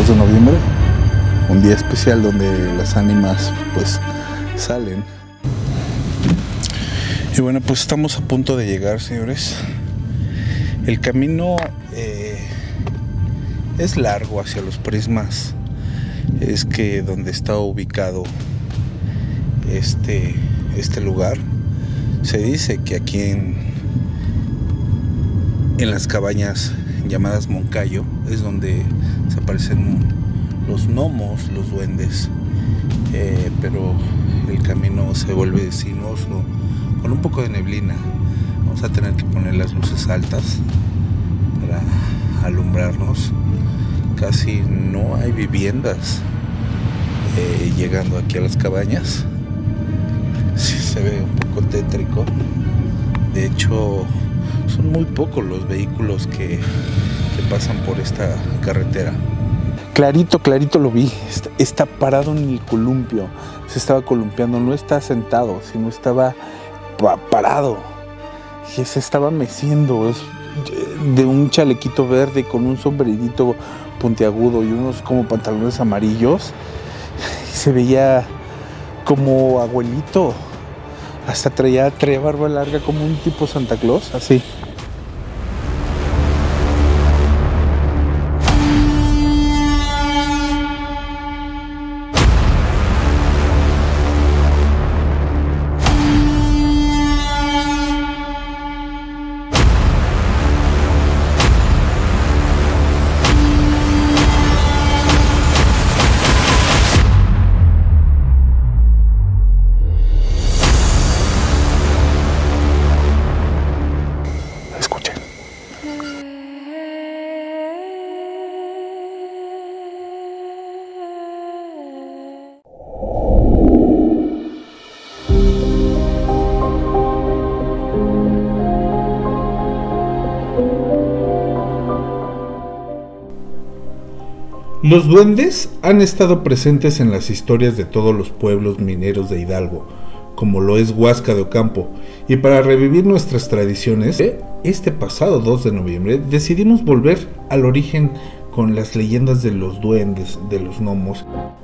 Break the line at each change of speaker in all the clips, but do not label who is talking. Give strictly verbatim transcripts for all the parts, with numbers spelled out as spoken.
dos de noviembre, un día especial donde las ánimas pues salen. Y bueno, pues estamos a punto de llegar, señores. El camino eh, es largo hacia los prismas. Es que donde está ubicado este, este lugar, se dice que aquí en, en las cabañas llamadas Moncayo es donde se aparecen los gnomos, los duendes, eh, pero el camino se vuelve sinuoso con un poco de neblina. Vamos a tener que poner las luces altas para alumbrarnos. Casi no hay viviendas eh, llegando aquí a las cabañas. Sí, se ve un poco tétrico. De hecho, son muy pocos los vehículos que, que pasan por esta carretera. Clarito, clarito lo vi. Está, está parado en el columpio. Se estaba columpiando. No está sentado, sino estaba pa parado. Y se estaba meciendo. Es de un chalequito verde con un sombrerito puntiagudo y unos como pantalones amarillos. Y se veía como abuelito. Hasta traía, traía barba larga como un tipo Santa Claus, así. Los duendes han estado presentes en las historias de todos los pueblos mineros de Hidalgo, como lo es Huasca de Ocampo, y para revivir nuestras tradiciones, este pasado dos de noviembre decidimos volver al origen con las leyendas de los duendes, de los gnomos.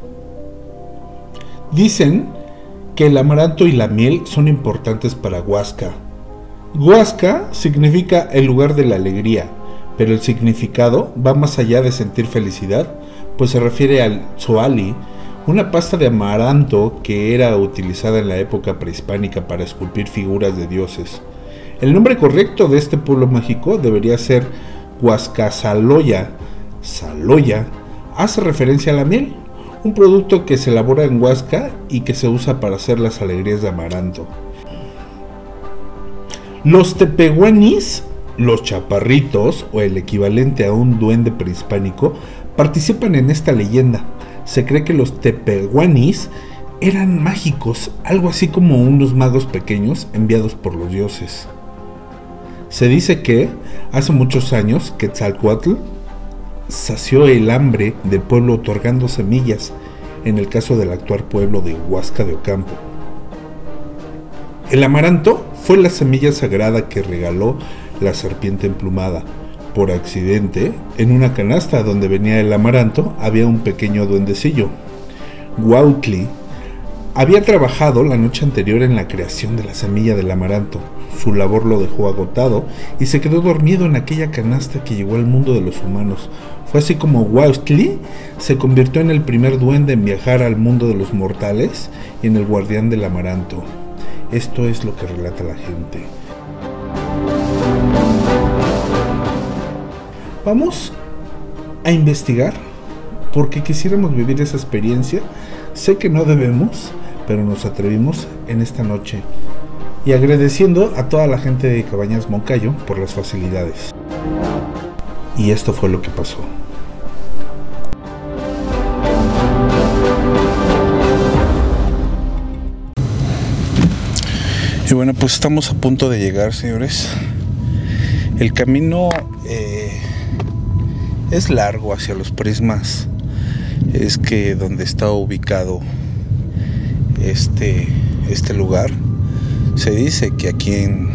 Dicen que el amaranto y la miel son importantes para Huasca. Huasca significa el lugar de la alegría, pero el significado va más allá de sentir felicidad, pues se refiere al tzoali, una pasta de amaranto que era utilizada en la época prehispánica para esculpir figuras de dioses. El nombre correcto de este pueblo mágico debería ser Huascasaloya. Saloya hace referencia a la miel, un producto que se elabora en Huasca y que se usa para hacer las alegrías de amaranto. Los tepehuanis, los chaparritos, o el equivalente a un duende prehispánico, participan en esta leyenda. Se cree que los tepehuanis eran mágicos, algo así como unos magos pequeños enviados por los dioses. Se dice que hace muchos años Quetzalcóatl sació el hambre del pueblo otorgando semillas, en el caso del actual pueblo de Huasca de Ocampo. El amaranto fue la semilla sagrada que regaló la serpiente emplumada. Por accidente, en una canasta donde venía el amaranto había un pequeño duendecillo. Huautli había trabajado la noche anterior en la creación de la semilla del amaranto. Su labor lo dejó agotado y se quedó dormido en aquella canasta que llegó al mundo de los humanos. Fue así como Huautli se convirtió en el primer duende en viajar al mundo de los mortales y en el guardián del amaranto. Esto es lo que relata la gente. Vamos a investigar porque quisiéramos vivir esa experiencia. Sé que no debemos, pero nos atrevimos en esta noche. Y agradeciendo a toda la gente de Cabañas Moncayo por las facilidades. Y esto fue lo que pasó. Y bueno, pues estamos a punto de llegar, señores. El camino eh, es largo hacia los prismas. Es que donde está ubicado este, este lugar, se dice que aquí en,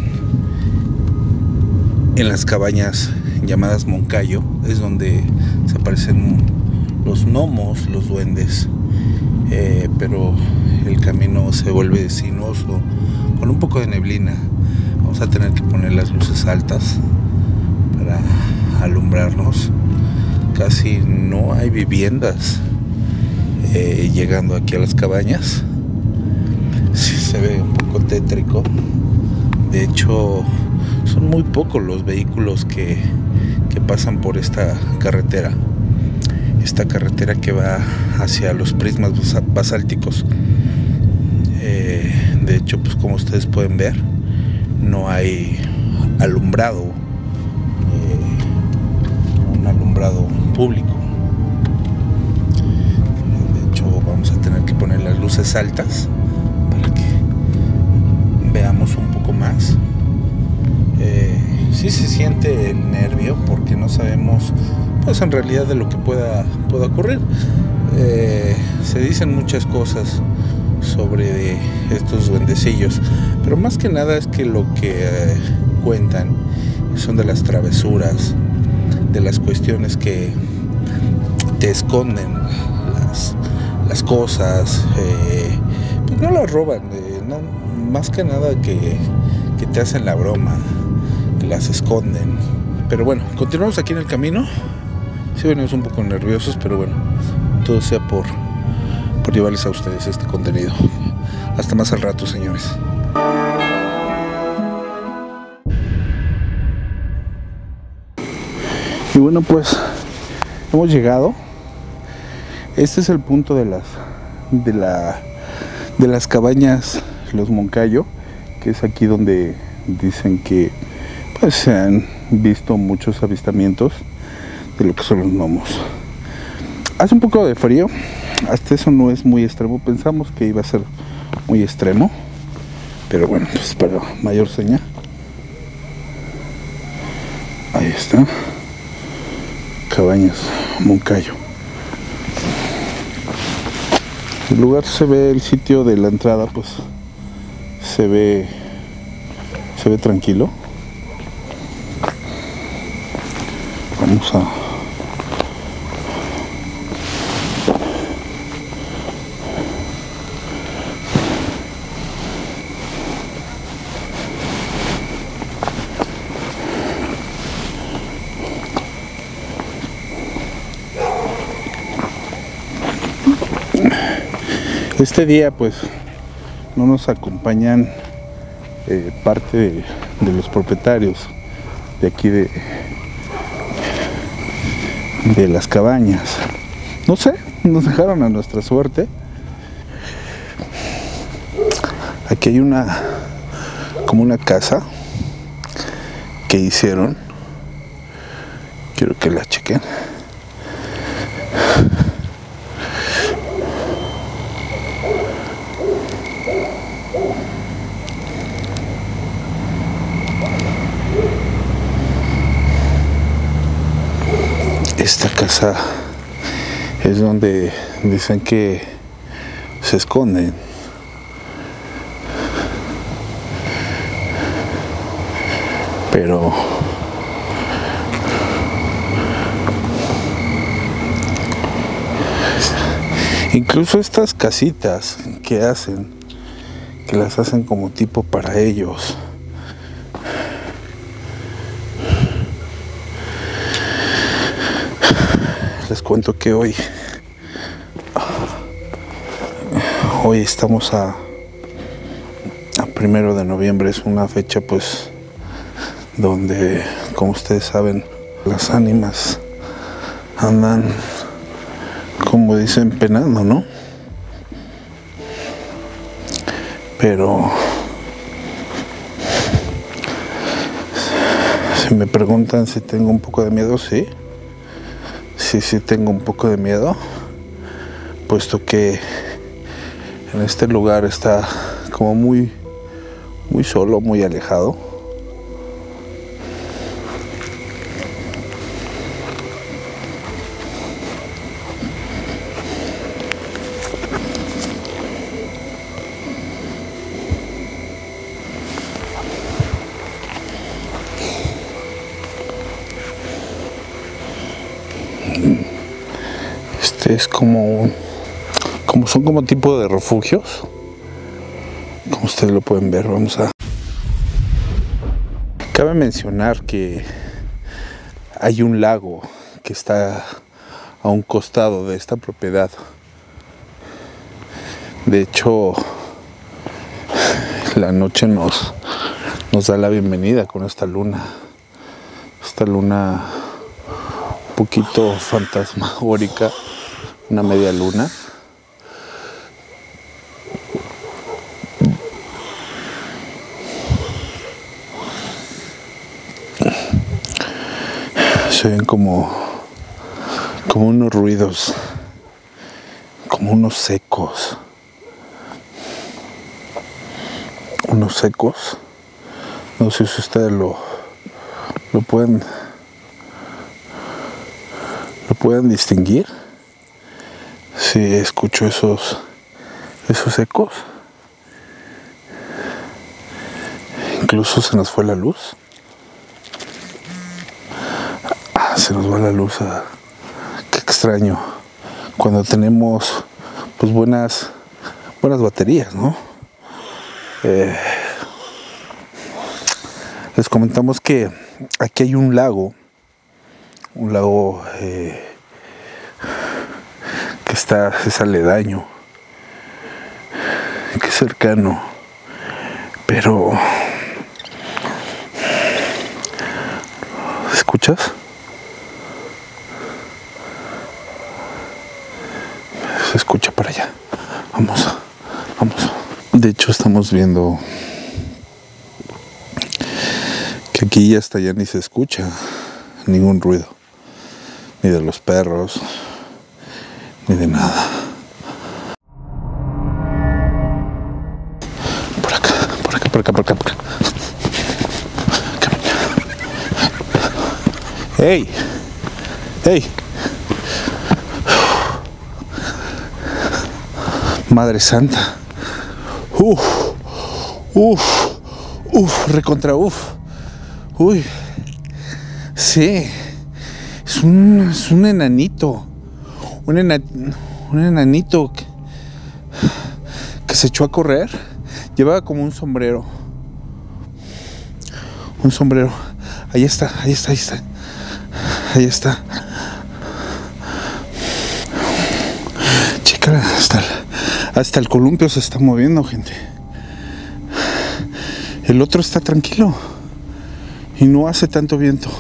en las cabañas llamadas Moncayo es donde se aparecen los gnomos, los duendes, eh, pero el camino se vuelve sinuoso con un poco de neblina. Vamos a tener que poner las luces altas para alumbrarnos. Casi no hay viviendas eh, llegando aquí a las cabañas. Sí, se ve un poco tétrico. De hecho, son muy pocos los vehículos que, que pasan por esta carretera. Esta carretera que va hacia los prismas basálticos. Eh, de hecho, pues como ustedes pueden ver, no hay alumbrado, eh, un alumbrado público. De hecho, vamos a tener que poner las luces altas para que veamos un poco más. Eh, sí se siente el nervio porque no sabemos, pues en realidad, de lo que pueda, pueda ocurrir. Eh, se dicen muchas cosas sobre estos duendecillos, pero más que nada es que lo que eh, cuentan son de las travesuras, de las cuestiones que te esconden las, las cosas, eh, pues no las roban, eh, no, más que nada que, que te hacen la broma, que las esconden. Pero bueno, continuamos aquí en el camino. Sí venimos un poco nerviosos, pero bueno, todo sea por, por llevarles a ustedes este contenido. Hasta más al rato, señores. Y bueno, pues hemos llegado. Este es el punto de las de la de las cabañas Los Moncayo, que es aquí donde dicen que pues se han visto muchos avistamientos de lo que son los gnomos. Hace un poco de frío, hasta eso no es muy extremo. Pensamos que iba a ser muy extremo, pero bueno, pues para mayor señal, ahí está, cabañas Moncayo. El lugar se ve, el sitio de la entrada pues se ve se ve tranquilo. Vamos a este día pues no nos acompañan eh, parte de, de los propietarios de aquí de de las cabañas. No sé, nos dejaron a nuestra suerte. Aquí hay una como una casa que hicieron. Quiero que la chequen. Esta casa es donde dicen que se esconden. Pero incluso estas casitas que hacen, que las hacen como tipo para ellos. Les cuento que hoy hoy estamos a, a primero de noviembre. Es una fecha pues donde, como ustedes saben, las ánimas andan, como dicen, penando, ¿no? Pero si me preguntan si tengo un poco de miedo, sí. Sí, sí tengo un poco de miedo, puesto que en este lugar está como muy, muy solo, muy alejado. Es como un, como son como tipo de refugios, como ustedes lo pueden ver. Vamos a cabe mencionar que hay un lago que está a un costado de esta propiedad. De hecho, la noche nos, nos da la bienvenida con esta luna. Esta luna un poquito fantasmagórica, una media luna. Se ven como, como unos ruidos, como unos ecos. Unos ecos. No sé si ustedes lo, lo pueden lo pueden distinguir. Si escucho esos esos ecos. Incluso se nos fue la luz. Ah, se nos va la luz. Ah, qué extraño. Cuando tenemos pues buenas buenas baterías, ¿no? Eh, les comentamos que aquí hay un lago, un lago eh, que está, es aledaño, que es cercano, pero ¿escuchas? Se escucha para allá. Vamos, vamos. De hecho, estamos viendo que aquí ya hasta ya ni se escucha ningún ruido, ni de los perros, ni de nada. Por acá, por acá, por acá, por acá, por acá. ¡Hey! ¡Hey! Madre Santa. Uf, uf, uf, recontra uf. Uy, sí, es un, es un enanito, un, ena, un enanito que, que se echó a correr. Llevaba como un sombrero, un sombrero. Ahí está, ahí está, ahí está, ahí está. Chécala, hasta el, hasta el columpio se está moviendo, gente. El otro está tranquilo y no hace tanto viento.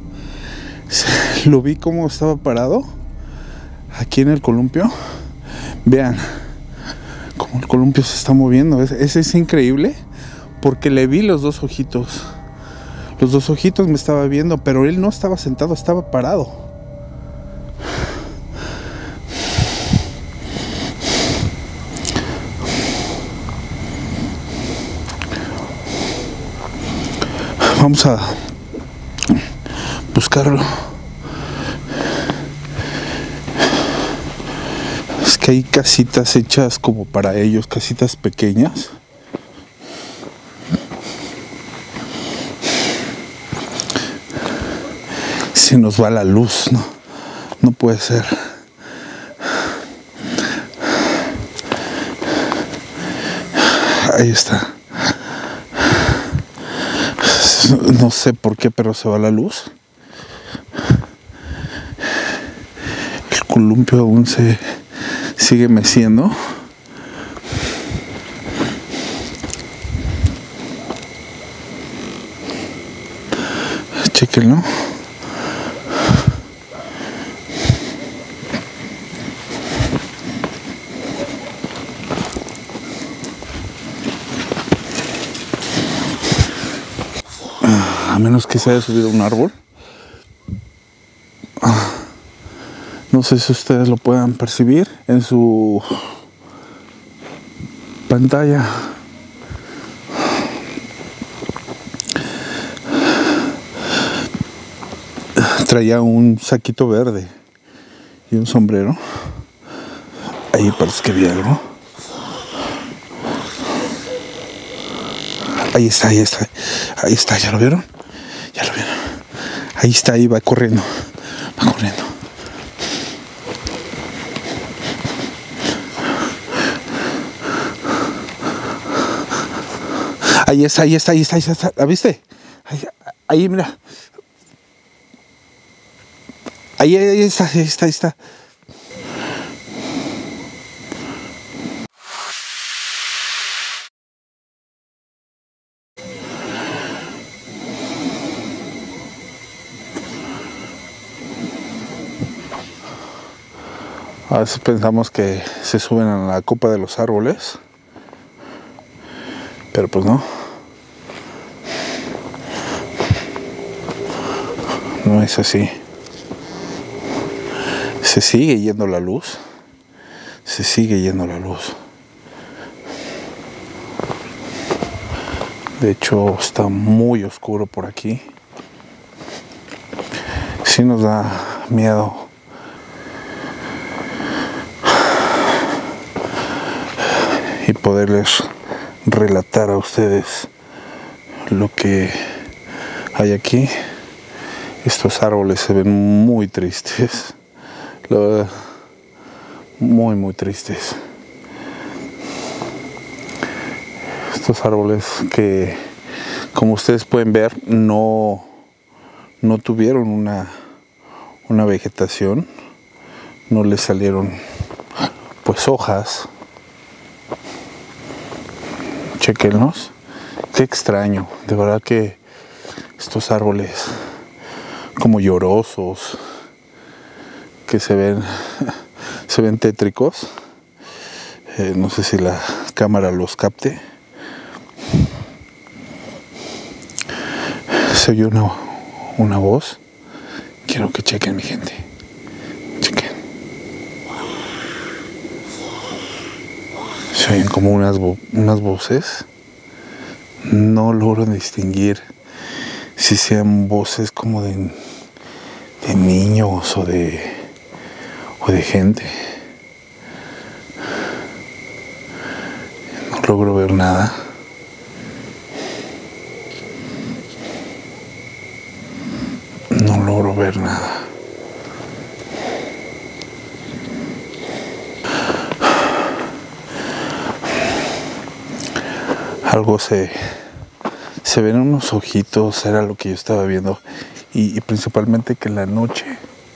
Lo vi como estaba parado aquí en el columpio. Vean cómo el columpio se está moviendo. Ese es increíble porque le vi los dos ojitos. Los dos ojitos me estaba viendo, pero él no estaba sentado, estaba parado. Vamos a buscarlo. Es que hay casitas hechas como para ellos, casitas pequeñas. Se nos va la luz, no, no puede ser. Ahí está. No sé por qué, pero se va la luz. El columpio aún se sigue meciendo. Chéquenlo. A menos que se haya subido a un árbol. No sé si ustedes lo puedan percibir en su pantalla. Traía un saquito verde y un sombrero. Ahí parece que vi algo. Ahí está, ahí está. Ahí está, ¿ya lo vieron? Ya lo vieron. Ahí está, ahí va corriendo. Va corriendo. Ahí está, ahí está, ahí está, ahí está. ¿La viste? Ahí, ahí mira. Ahí, ahí está, ahí está, ahí está. A veces pensamos que se suben a la copa de los árboles, pero pues no. No es así. Se sigue yendo la luz. Se sigue yendo la luz. De hecho, está muy oscuro por aquí. Sí nos da miedo. Y poderles relatar a ustedes lo que hay aquí. Estos árboles se ven muy tristes, la verdad, muy muy tristes. Estos árboles que, como ustedes pueden ver, no, no tuvieron una, una vegetación, no les salieron pues hojas. Chequenlos, qué extraño, de verdad que estos árboles como llorosos, que se ven, se ven tétricos. Eh, no sé si la cámara los capte. Se oye una, una voz. Quiero que chequen, mi gente. Chequen. Se oyen como unas, vo unas voces. No logro distinguir si sean voces como de, de niños o de, o de gente. No logro ver nada. No logro ver nada. Algo se, se ven unos ojitos, era lo que yo estaba viendo, y, y principalmente que en la noche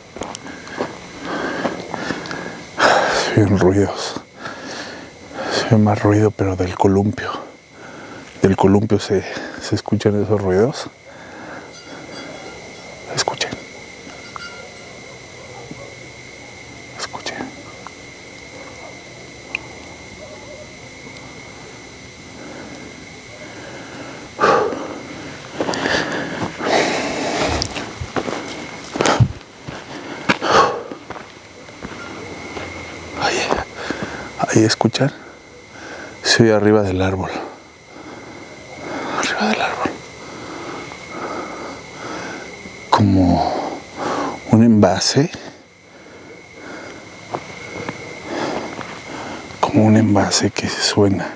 se oyen ruidos, se ve más ruido, pero del columpio, del columpio se, se escuchan esos ruidos. Escuchen, escuchen. Ahí escuchan, se oye arriba del árbol, arriba del árbol, como un envase, como un envase que suena.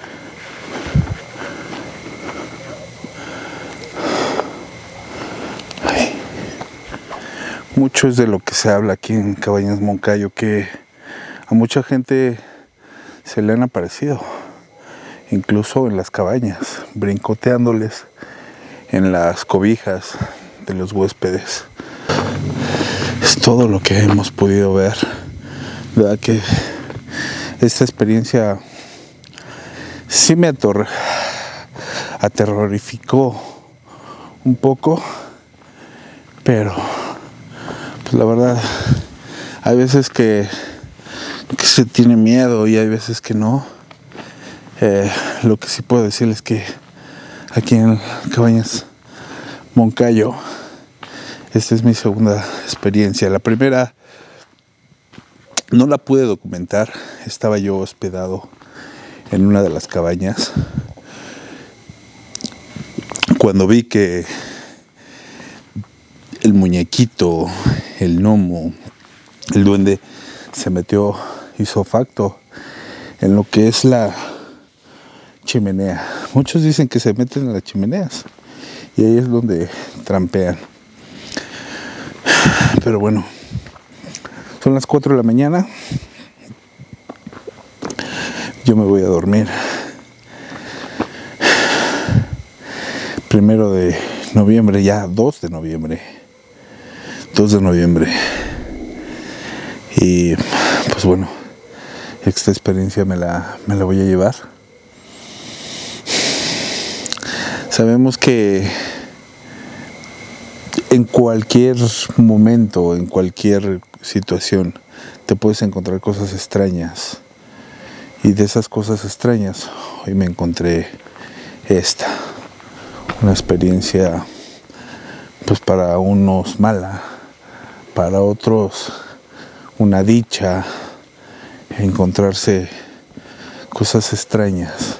Ahí. Mucho es de lo que se habla aquí en Cabañas Moncayo, que a mucha gente se le han aparecido, incluso en las cabañas, brincoteándoles en las cobijas de los huéspedes. Es todo lo que hemos podido ver. ¿Verdad que esta experiencia sí me ator aterrorificó un poco? Pero pues la verdad, hay veces que que se tiene miedo y hay veces que no. Eh, lo que sí puedo decirles es que aquí en Cabañas Moncayo, esta es mi segunda experiencia. La primera no la pude documentar, estaba yo hospedado en una de las cabañas. Cuando vi que el muñequito, el gnomo, el duende se metió isofacto en lo que es la chimenea. Muchos dicen que se meten en las chimeneas y ahí es donde trampean. Pero bueno, son las cuatro de la mañana. Yo me voy a dormir. primero de noviembre, ya dos de noviembre. dos de noviembre. Y pues bueno, esta experiencia me la, me la voy a llevar. Sabemos que en cualquier momento, en cualquier situación, te puedes encontrar cosas extrañas. Y de esas cosas extrañas, hoy me encontré esta. Una experiencia, pues para unos mala, para otros una dicha, encontrarse cosas extrañas.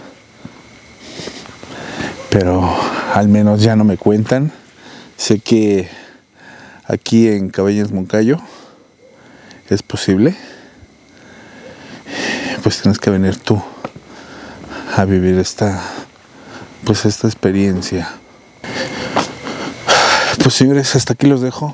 Pero al menos ya no me cuentan. Sé que aquí en Cabañas Moncayo es posible. Pues tienes que venir tú a vivir esta, pues esta experiencia. Pues señores, hasta aquí los dejo.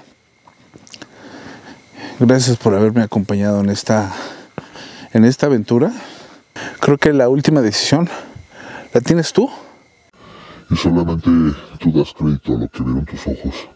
Gracias por haberme acompañado en esta, en esta aventura. Creo que la última decisión la tienes tú.
Y solamente tú das crédito a lo que vieron tus ojos.